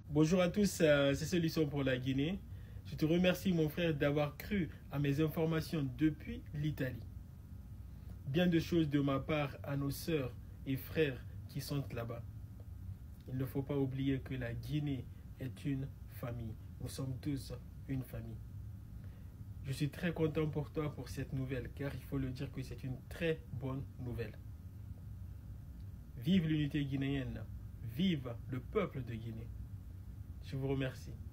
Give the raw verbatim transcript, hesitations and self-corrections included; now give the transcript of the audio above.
Bonjour à tous, euh, c'est Solution pour la Guinée. Je te remercie mon frère d'avoir cru à mes informations depuis l'Italie. Bien de choses de ma part à nos sœurs et frères qui sont là-bas. Il ne faut pas oublier que la Guinée est une famille. Nous sommes tous une famille. Je suis très content pour toi pour cette nouvelle, car il faut le dire que c'est une très bonne nouvelle. Vive l'unité guinéenne, vive le peuple de Guinée. Je vous remercie.